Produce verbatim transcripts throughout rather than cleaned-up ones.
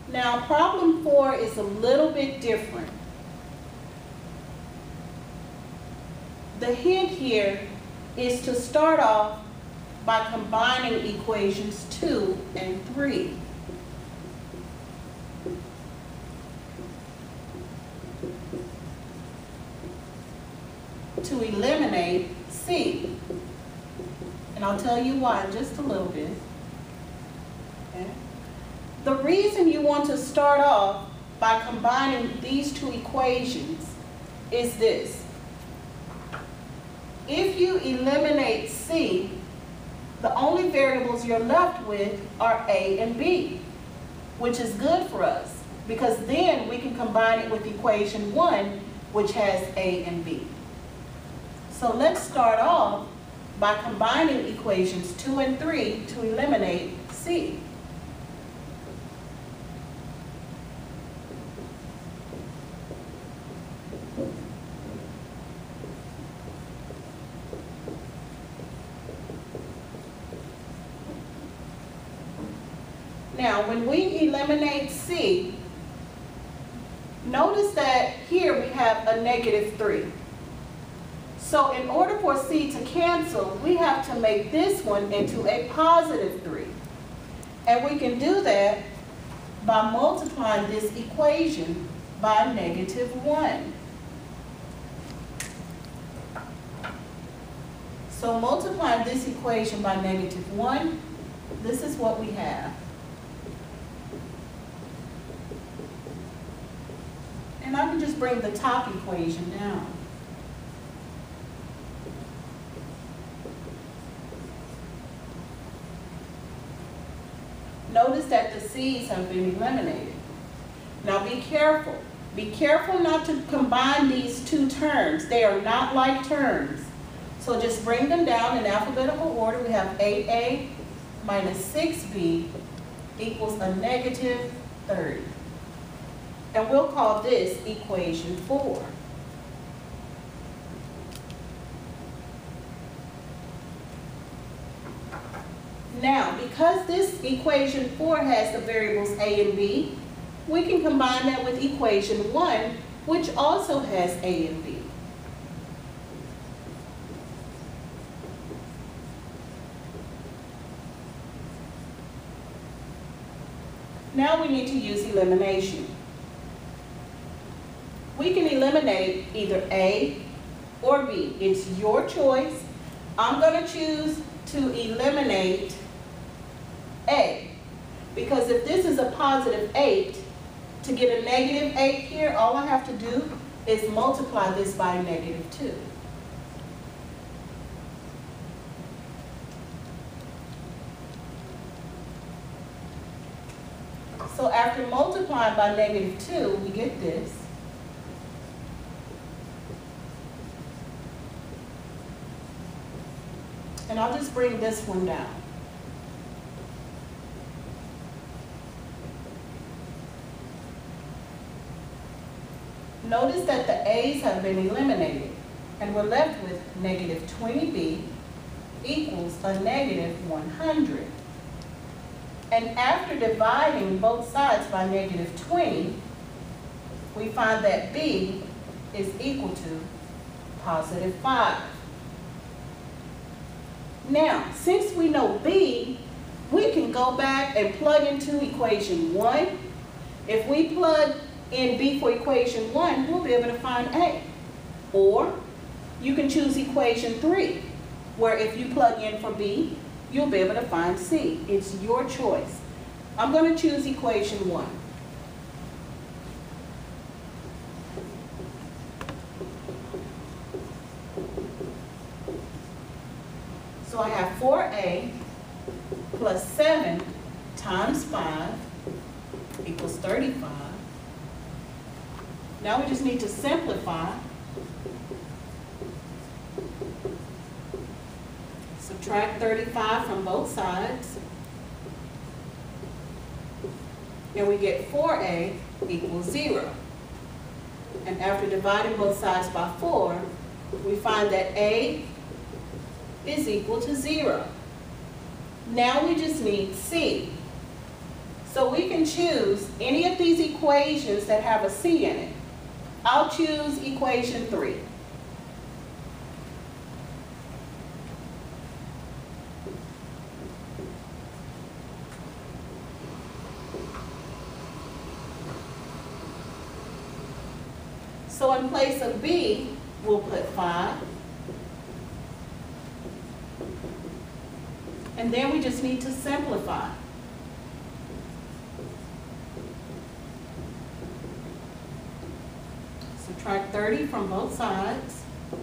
Now, problem four is a little bit different. The hint here is to start off by combining equations two and three. To eliminate C. And I'll tell you why in just a little bit. Okay. The reason you want to start off by combining these two equations is this. If you eliminate C, the only variables you're left with are A and B, which is good for us because then we can combine it with equation one, which has A and B. So let's start off by combining equations two and three to eliminate C. Now, when we eliminate C, notice that here we have a negative three. So in order for C to cancel, we have to make this one into a positive three. And we can do that by multiplying this equation by negative one. So multiplying this equation by negative one, this is what we have. And I can just bring the top equation down. Notice that the C's have been eliminated. Now be careful. Be careful not to combine these two terms. They are not like terms. So just bring them down in alphabetical order. We have eight A minus six B equals a negative thirty. And we'll call this equation four. Now, because this equation four has the variables A and B, we can combine that with equation one, which also has A and B. Now we need to use elimination. We can eliminate either A or B. It's your choice. I'm going to choose to eliminate A, because if this is a positive eight, to get a negative eight here, all I have to do is multiply this by negative two. So after multiplying by negative two, we get this. And I'll just bring this one down. Notice that the A's have been eliminated, and we're left with negative twenty B equals a negative one hundred. And after dividing both sides by negative twenty, we find that B is equal to positive five. Now, since we know B, we can go back and plug into equation one. If we plug in B for equation one, we'll be able to find A. Or you can choose equation three, where if you plug in for B, you'll be able to find C. It's your choice. I'm going to choose equation one. So I have four A plus seven times five equals thirty-five. Now we just need to simplify. Subtract thirty-five from both sides. And we get four A equals zero. And after dividing both sides by four, we find that A is equal to zero. Now we just need C. So we can choose any of these equations that have a C in it. I'll choose equation three. So in place of B, we'll put five. And then we just need to simplify. Subtract thirty from both sides.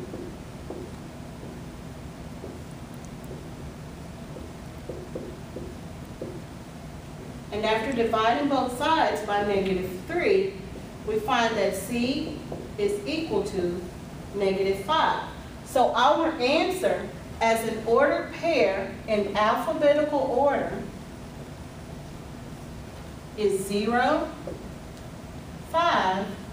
And after dividing both sides by negative three, we find that C is equal to negative five. So our answer as an ordered pair in alphabetical order is zero, five,